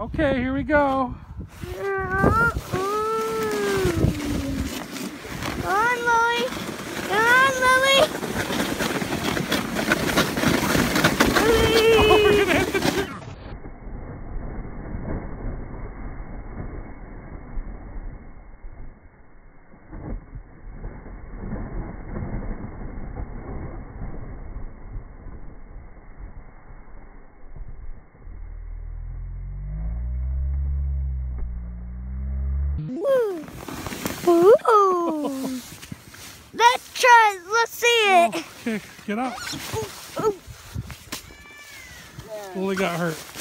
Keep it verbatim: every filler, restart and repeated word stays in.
Okay, here we go. Come on, Lily. Come on, Lily. Oh, we're gonna hit the tree. Ooh. Let's try it. Let's see it. Oh, okay, get up. Ooh, ooh. Lily got hurt.